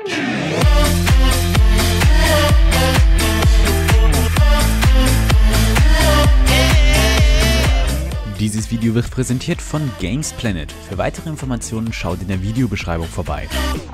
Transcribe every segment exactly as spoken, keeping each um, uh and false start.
Dieses Video wird präsentiert von GamesPlanet. Für weitere Informationen schaut in der Videobeschreibung vorbei.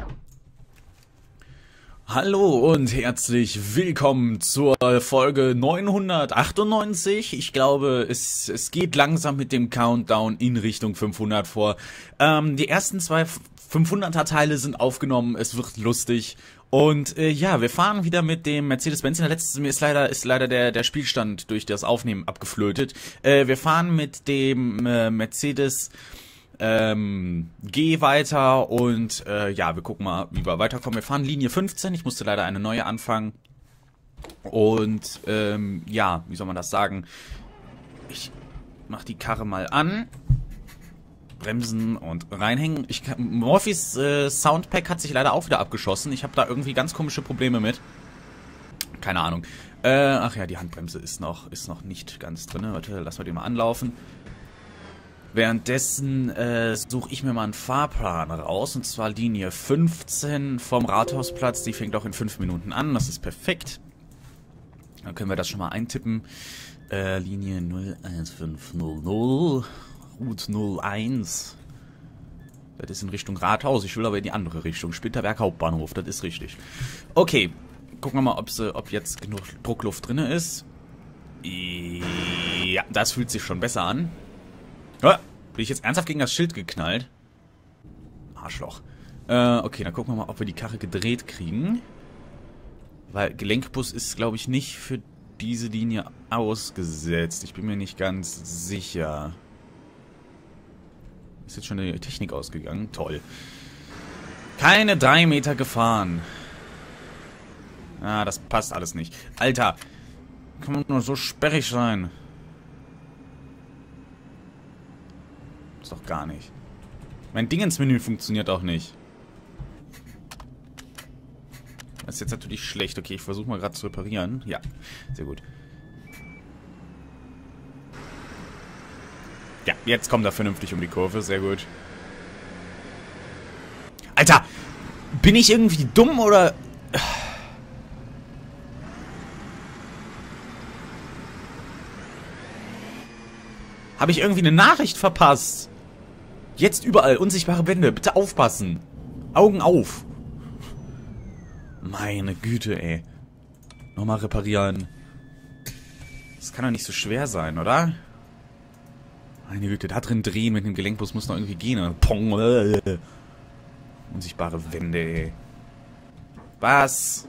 Hallo und herzlich willkommen zur Folge neunhundertachtundneunzig. Ich glaube, es, es geht langsam mit dem Countdown in Richtung fünfhundert vor. Ähm, die ersten zwei fünfhunderter Teile sind aufgenommen, es wird lustig. Und äh, ja, wir fahren wieder mit dem Mercedes-Benz. In der letzten ist leider ist leider der der Spielstand durch das Aufnehmen abgeflötet. Äh, wir fahren mit dem äh, Mercedes ähm, G weiter und äh, ja, wir gucken mal, wie wir weiterkommen. Wir fahren Linie fünfzehn. Ich musste leider eine neue anfangen. Und ähm, ja, wie soll man das sagen? Ich mach die Karre mal an. Bremsen und reinhängen. Ich kann, Morphys äh, Soundpack hat sich leider auch wieder abgeschossen. Ich habe da irgendwie ganz komische Probleme mit. Keine Ahnung. Äh, ach ja, die Handbremse ist noch, ist noch nicht ganz drin. Warte, lassen wir die mal anlaufen. Währenddessen äh, suche ich mir mal einen Fahrplan raus. Und zwar Linie fünfzehn vom Rathausplatz. Die fängt auch in fünf Minuten an. Das ist perfekt. Dann können wir das schon mal eintippen. Äh, Linie null eins fünf null null. Route null eins. Das ist in Richtung Rathaus. Ich will aber in die andere Richtung. Spitterberg Hauptbahnhof. Das ist richtig. Okay. Gucken wir mal, ob, sie, ob jetzt genug Druckluft drin ist. Ja, das fühlt sich schon besser an. Ja, bin ich jetzt ernsthaft gegen das Schild geknallt? Arschloch. Äh, okay, dann gucken wir mal, ob wir die Karre gedreht kriegen. Weil Gelenkbus ist, glaube ich, nicht für diese Linie ausgesetzt. Ich bin mir nicht ganz sicher. Ist jetzt schon die Technik ausgegangen? Toll. Keine drei Meter gefahren. Ah, das passt alles nicht. Alter, kann man nur so sperrig sein? Ist doch gar nicht. Mein Dingensmenü funktioniert auch nicht. Das ist jetzt natürlich schlecht. Okay, ich versuche mal gerade zu reparieren. Ja, sehr gut. Ja, jetzt kommt er vernünftig um die Kurve. Sehr gut. Alter! Bin ich irgendwie dumm oder... Habe ich irgendwie eine Nachricht verpasst? Jetzt überall unsichtbare Wände. Bitte aufpassen. Augen auf. Meine Güte, ey. Nochmal reparieren. Das kann doch nicht so schwer sein, oder? Meine Güte, da drin drehen mit dem Gelenkbus muss noch irgendwie gehen. Pong. Äh. Unsichtbare Wände, ey. Was?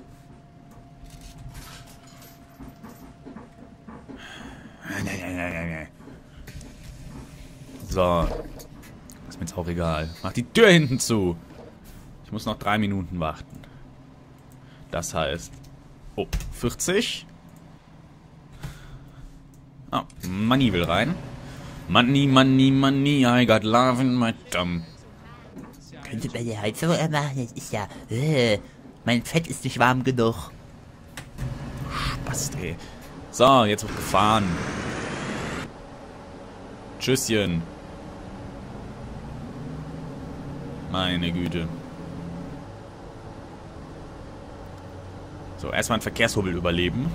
So. Ist mir jetzt auch egal. Mach die Tür hinten zu. Ich muss noch drei Minuten warten. Das heißt... Oh, vierzig. Oh, Money will rein. Money, money, money, I got love in my thumb. Könnte bei der Heizung machen, das ist ja... Äh, mein Fett ist nicht warm genug. Spast, ey. So, jetzt wird gefahren. Tschüsschen. Meine Güte. So, erstmal einen Verkehrshubbel überleben.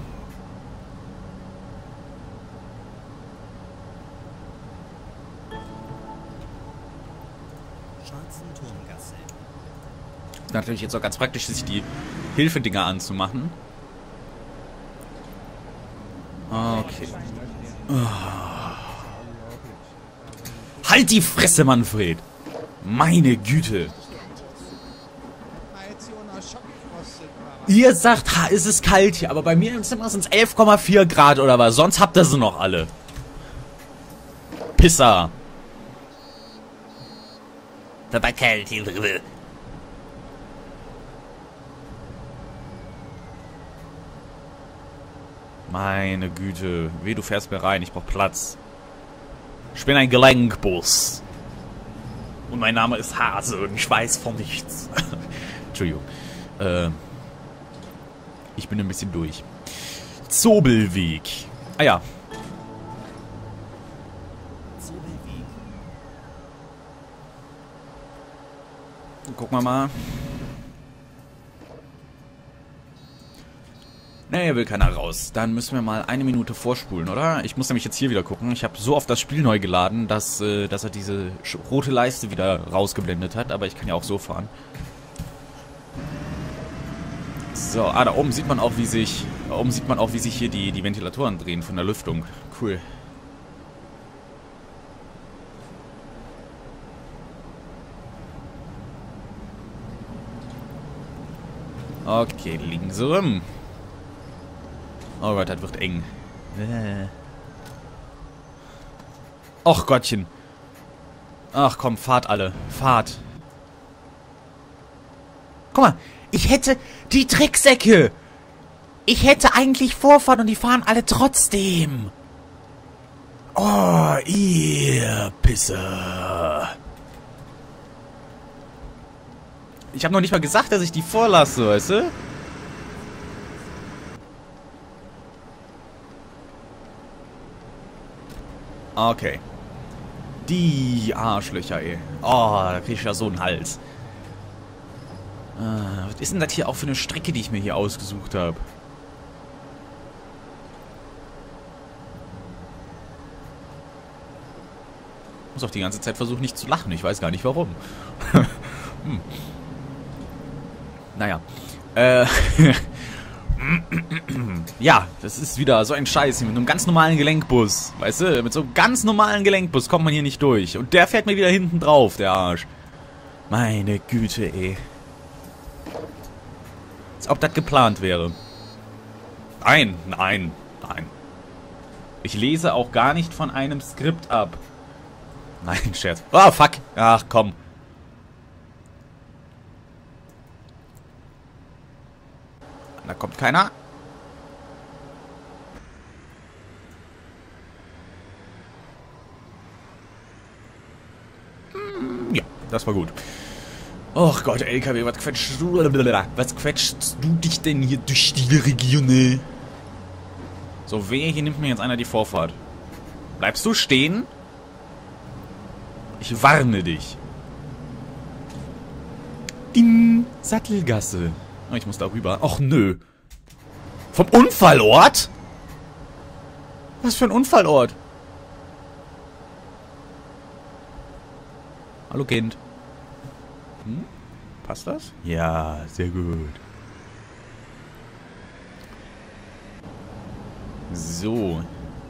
Natürlich jetzt auch ganz praktisch, sich die Hilfedinger anzumachen. Okay. Oh. Halt die Fresse, Manfred! Meine Güte! Ihr sagt, ha, es ist kalt hier, aber bei mir im Zimmer sind es elf Komma vier Grad oder was. Sonst habt ihr sie noch alle. Pisser! Das war kalt hier drin. Meine Güte. Weh, du fährst mir rein. Ich brauch Platz. Ich bin ein Gelenkbus. Und mein Name ist Hase und ich weiß von nichts. Entschuldigung. Äh, ich bin ein bisschen durch. Zobelweg. Ah ja. Gucken wir mal. Ja, hier will keiner raus. Dann müssen wir mal eine Minute vorspulen, oder? Ich muss nämlich jetzt hier wieder gucken. Ich habe so oft das Spiel neu geladen, dass, äh, dass er diese rote Leiste wieder rausgeblendet hat. Aber ich kann ja auch so fahren. So, ah, da oben sieht man auch, wie sich, da oben sieht man auch, wie sich hier die, die Ventilatoren drehen von der Lüftung. Cool. Okay, liegen sie rum. Oh Gott, das wird eng. Och Gottchen. Ach komm, fahrt alle. Fahrt. Guck mal, ich hätte die Tricksäcke. Ich hätte eigentlich Vorfahrt und die fahren alle trotzdem. Oh, ihr Pisser. Ich habe noch nicht mal gesagt, dass ich die vorlasse, weißt du? Okay. Die Arschlöcher, ey. Oh, da krieg ich ja so einen Hals. Ah, was ist denn das hier auch für eine Strecke, die ich mir hier ausgesucht habe? Ich muss auch die ganze Zeit versuchen, nicht zu lachen. Ich weiß gar nicht, warum. hm. Naja. Äh... Ja, das ist wieder so ein Scheiß hier mit einem ganz normalen Gelenkbus. Weißt du, mit so einem ganz normalen Gelenkbus kommt man hier nicht durch. Und der fährt mir wieder hinten drauf, der Arsch. Meine Güte, ey. Als ob das geplant wäre. Nein, nein, nein. Ich lese auch gar nicht von einem Skript ab. Nein, Scherz. Oh, fuck. Ach, komm. Da kommt keiner. Ja, das war gut. Och Gott, L K W, was quetschst du? Was quetschst du dich denn hier durch die Region? So, wehe, hier nimmt mir jetzt einer die Vorfahrt. Bleibst du stehen? Ich warne dich. In Sattelgasse. Oh, ich muss da rüber. Och, nö. Vom Unfallort? Was für ein Unfallort? Hallo, Kind. Hm? Passt das? Ja, sehr gut. So.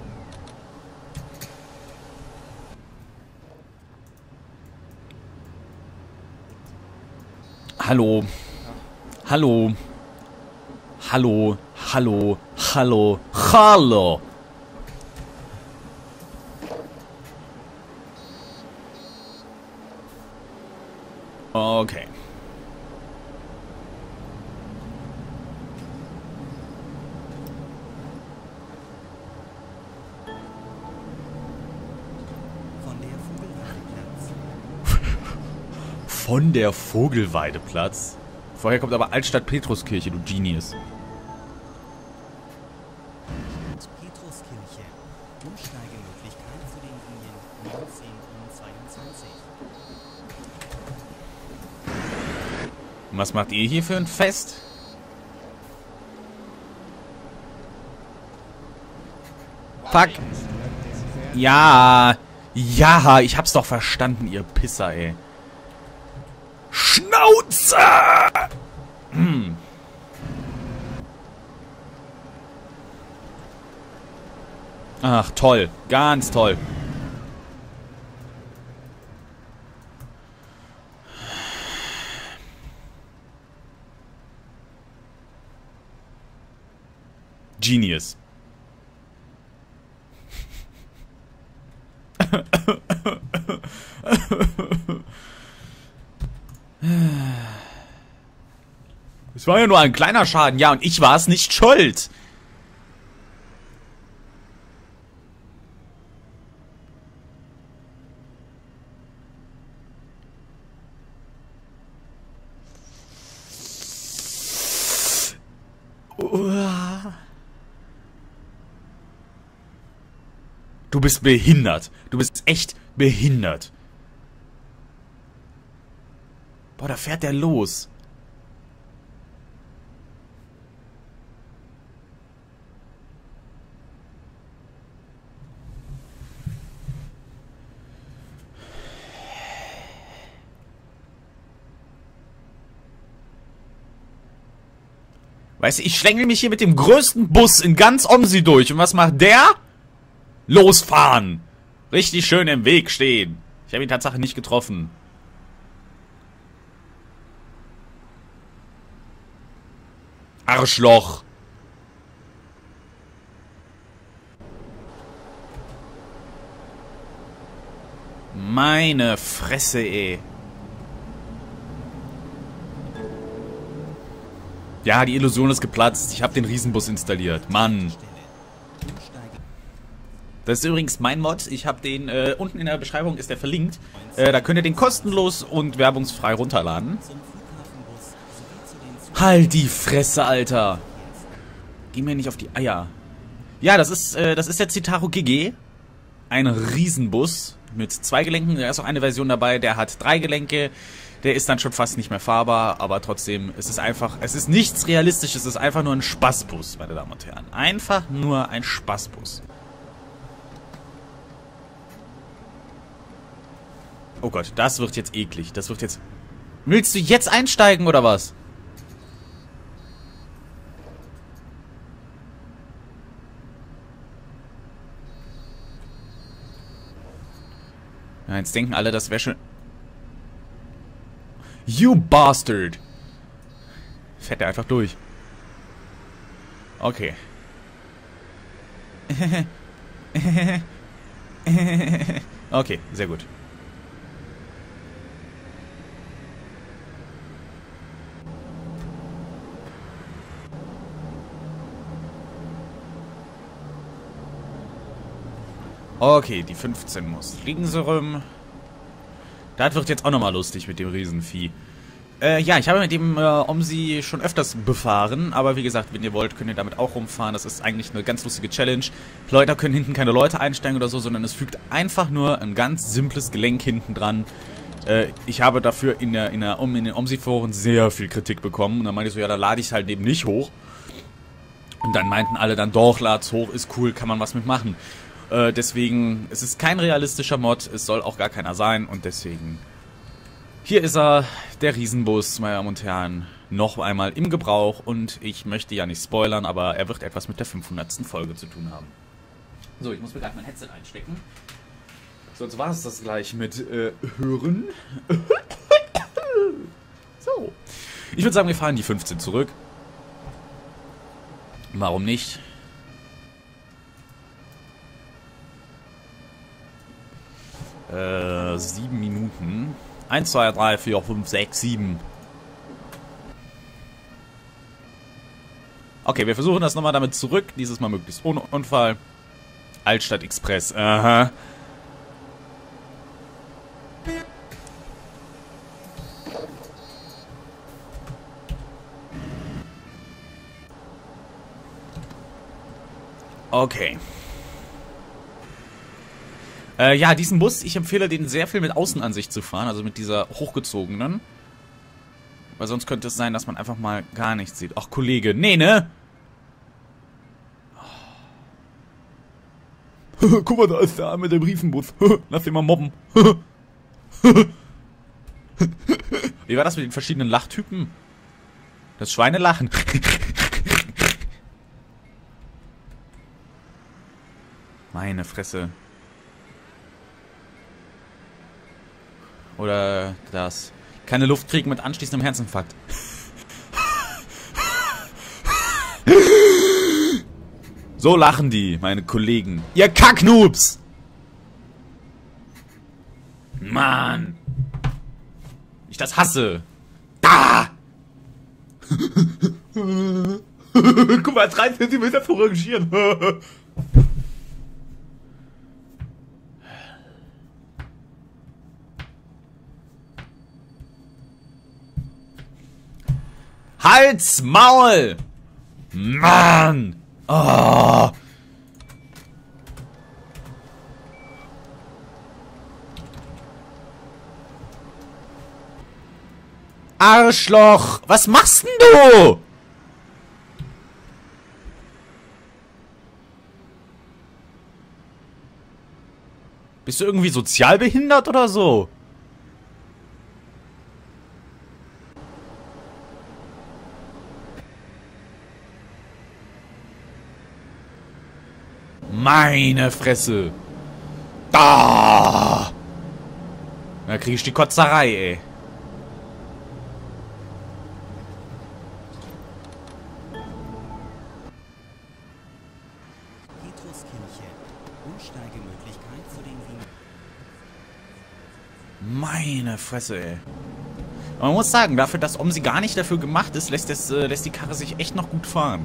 Hallo. Hallo. Hallo. Hallo. Hallo. Hallo. Okay. Von der Vogelweideplatz. Vorher kommt aber Altstadt Petruskirche, du Genius. Petruskirche. Umsteigemöglichkeit zu den Linien neunzehn und zweiundzwanzig. Was macht ihr hier für ein Fest? Fuck. Ja. Ja, ich hab's doch verstanden, ihr Pisser, ey. Schnauze! Hm. Ach, toll. Ganz toll. Genius. Es war ja nur ein kleiner Schaden, ja, und ich war es nicht schuld. Du bist behindert. Du bist echt behindert. Boah, da fährt der los. Weißt du, ich schlängel mich hier mit dem größten Bus in ganz Omsi durch. Und was macht der? Losfahren. Richtig schön im Weg stehen. Ich habe ihn tatsächlich nicht getroffen. Arschloch. Meine Fresse, ey. Ja, die Illusion ist geplatzt. Ich habe den Riesenbus installiert. Mann. Das ist übrigens mein Mod. Ich habe den, äh, unten in der Beschreibung ist der verlinkt. Äh, da könnt ihr den kostenlos und werbungsfrei runterladen. Halt die Fresse, Alter. Geh mir nicht auf die Eier. Ja, das ist, äh, das ist der Citaro G G. Ein Riesenbus mit zwei Gelenken. Da ist auch eine Version dabei, der hat drei Gelenke. Der ist dann schon fast nicht mehr fahrbar, aber trotzdem, es ist einfach, es ist nichts Realistisches, es ist einfach nur ein Spaßbus, meine Damen und Herren. Einfach nur ein Spaßbus. Oh Gott, das wird jetzt eklig, das wird jetzt... Willst du jetzt einsteigen, oder was? Ja, jetzt denken alle, das wäre schon... You bastard! Fährt er einfach durch. Okay. Okay, sehr gut. Okay, die fünfzehn muss fliegen sie rum. Das wird jetzt auch nochmal lustig mit dem Riesenvieh. Äh, ja, ich habe mit dem äh, Omsi schon öfters befahren, aber wie gesagt, wenn ihr wollt, könnt ihr damit auch rumfahren. Das ist eigentlich eine ganz lustige Challenge. Leute können hinten keine Leute einsteigen oder so, sondern es fügt einfach nur ein ganz simples Gelenk hinten dran. Äh, ich habe dafür in, der, in, der, in den Omsi-Foren sehr viel Kritik bekommen. Und dann meinte ich so, ja, da lade ich es halt eben nicht hoch. Und dann meinten alle dann, doch, lad's hoch, ist cool, kann man was mitmachen. Äh, deswegen, es ist kein realistischer Mod, es soll auch gar keiner sein und deswegen, hier ist er, der Riesenbus, meine Damen und Herren, noch einmal im Gebrauch und ich möchte ja nicht spoilern, aber er wird etwas mit der fünfhundertsten Folge zu tun haben. So, ich muss mir gerade mein Headset einstecken, sonst war es das gleich mit äh, Hören. So, ich würde sagen, wir fahren die fünfzehn zurück. Warum nicht? Äh, sieben Minuten. Eins, zwei, drei, vier, fünf, sechs, sieben. Okay, wir versuchen das nochmal damit zurück. Dieses Mal möglichst ohne Unfall. Altstadt Express. Aha. Okay. Äh, ja, diesen Bus, ich empfehle den sehr viel mit Außenansicht zu fahren, also mit dieser hochgezogenen. Weil sonst könnte es sein, dass man einfach mal gar nichts sieht. Ach, Kollege, nee, ne? Guck mal, da ist der mit dem Riesenbus. Lass den mal mobben. Wie war das mit den verschiedenen Lachtypen? Das Schweinelachen. Meine Fresse. Oder das. Keine Luft kriegen mit anschließendem Herzinfarkt. So lachen die, meine Kollegen. Ihr Kacknoobs! Mann! Ich das hasse. Da! Guck mal, drei Zentimeter vorrangieren. Halt's Maul! Mann! Oh! Arschloch! Was machst denn du? Bist du irgendwie sozial behindert oder so? Meine Fresse. Da! Da krieg ich die Kotzerei, ey. Petruskirche. Umsteigemöglichkeit zu den Wien. Meine Fresse, ey. Man muss sagen, dafür, dass Omsi gar nicht dafür gemacht ist, lässt, das, äh, lässt die Karre sich echt noch gut fahren.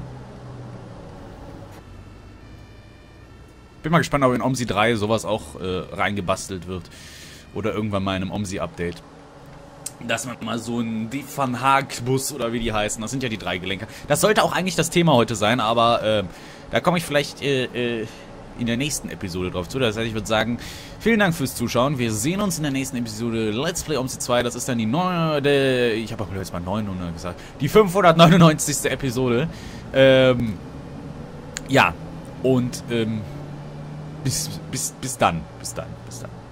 Bin mal gespannt, ob in Omsi drei sowas auch äh, reingebastelt wird. Oder irgendwann mal in einem Omsi-Update. Dass man mal so ein Die Van Haag-Bus oder wie die heißen, das sind ja die drei Gelenker. Das sollte auch eigentlich das Thema heute sein, aber äh, da komme ich vielleicht äh, äh, in der nächsten Episode drauf zu. Das heißt, ich würde sagen, vielen Dank fürs Zuschauen. Wir sehen uns in der nächsten Episode Let's Play Omsi zwei. Das ist dann die neunte, ich habe auch jetzt mal neunhundert gesagt, die fünfhundertneunundneunzigste Episode. Ähm, ja, und ähm, bis, bis, bis dann, bis dann, bis dann.